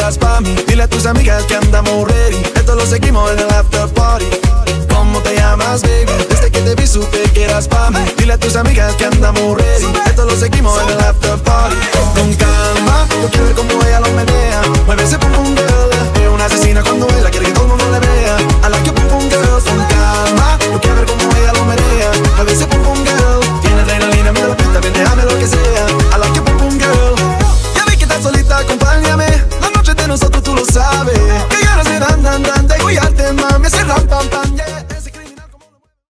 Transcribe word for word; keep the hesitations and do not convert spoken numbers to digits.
pa' mí. Dile a tus amigas que andamos ready. Esto lo seguimos en el after party.